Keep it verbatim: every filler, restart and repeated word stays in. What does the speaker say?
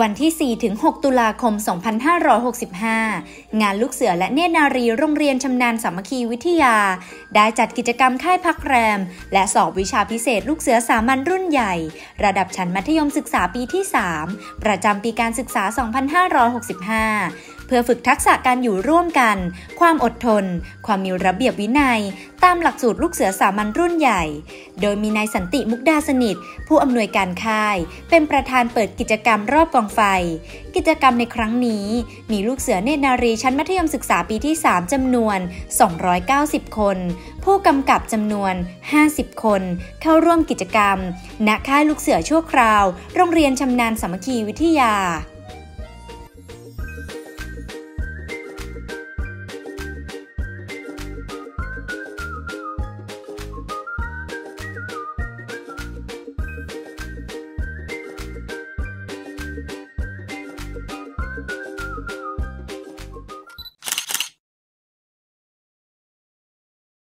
วันที่ สี่ถึงหก ตุลาคม สองพันห้าร้อยหกสิบห้า งานลูกเสือและเนตรนารีโรงเรียนชำนาญสามัคคีวิทยาได้จัดกิจกรรมค่ายพักแรมและสอบวิชาพิเศษลูกเสือสามัญรุ่นใหญ่ระดับชั้นมัธยมศึกษาปีที่ สาม ประจำปีการศึกษา สองพันห้าร้อยหกสิบห้า เพื่อฝึกทักษะการอยู่ร่วมกันความอดทนความมีระเบียบวินัยตามหลักสูตรลูกเสือสามัญรุ่นใหญ่โดยมีนายสันติมุกดาสนิทผู้อำนวยการค่ายเป็นประธานเปิดกิจกรรมรอบกองไฟกิจกรรมในครั้งนี้มีลูกเสือเนตรนารีชั้นมัธยมศึกษาปีที่ สาม จำนวน สองร้อยเก้าสิบ คนผู้กำกับจำนวน ห้าสิบ คนเข้าร่วมกิจกรรมณค่ายลูกเสือชั่วคราวโรงเรียนชำนาญสามัคคีวิทยา